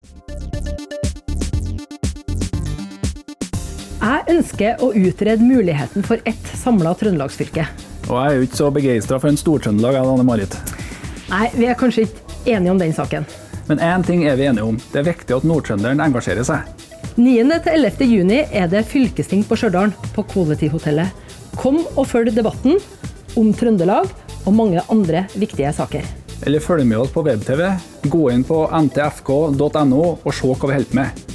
Jeg ønsker å utrede muligheten for ett samlet Trøndelagsfylke. Og jeg er jo ikke så begeistret for en Stor-Trøndelag, Anne-Marit. Nei, vi er kanskje ikke enige om den saken. Men en ting er vi enige om. Det er viktig at Nord-Trønderen engasjerer seg. 9. til 11. juni er det fylkesting på Stjørdal på Quality-hotellet. Kom og følg debatten om Trøndelag og mange andre viktige saker. Eller følg med oss på web-TV, gå inn på ntfk.no og se hva vi holder på med.